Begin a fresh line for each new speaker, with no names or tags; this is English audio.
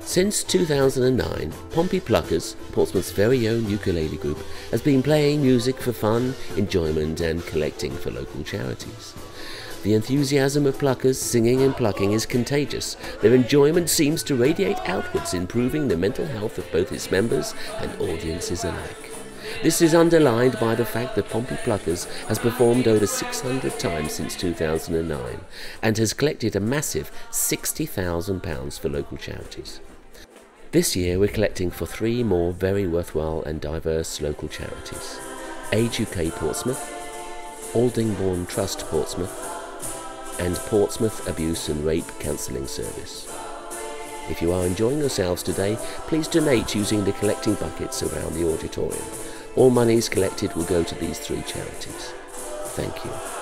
Since 2009, Pompey Pluckers, Portsmouth's very own ukulele group, has been playing music for fun, enjoyment and collecting for local charities. The enthusiasm of pluckers singing and plucking is contagious. Their enjoyment seems to radiate outwards, improving the mental health of both its members and audiences alike. This is underlined by the fact that Pompey Pluckers has performed over 600 times since 2009 and has collected a massive £60,000 for local charities. This year we're collecting for 3 more very worthwhile and diverse local charities: Age UK Portsmouth, Aldingbourne Trust Portsmouth, and Portsmouth Abuse and Rape Counselling Service. If you are enjoying yourselves today, please donate using the collecting buckets around the auditorium. All monies collected will go to these 3 charities. Thank you.